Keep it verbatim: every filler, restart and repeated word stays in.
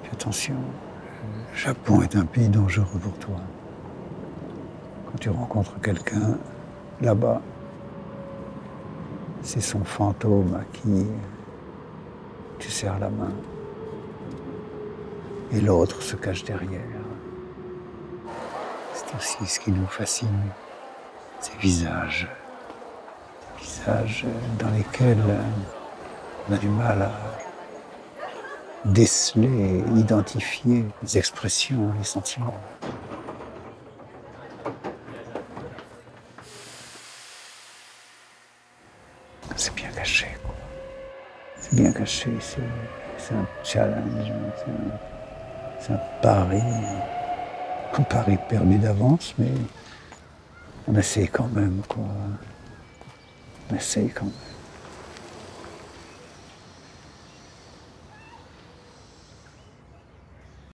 Fais attention, le Japon est un pays dangereux pour toi. Quand tu rencontres quelqu'un, là-bas, c'est son fantôme à qui tu serres la main. Et l'autre se cache derrière. C'est aussi ce qui nous fascine, ces visages. Ces visages dans lesquels on a du mal à déceler, identifier les expressions, les sentiments. C'est bien caché, quoi. C'est bien caché, c'est, c'est un challenge, c'est un, c'est un pari. Un pari perdu d'avance, mais on essaie quand même, quoi. On essaie quand même.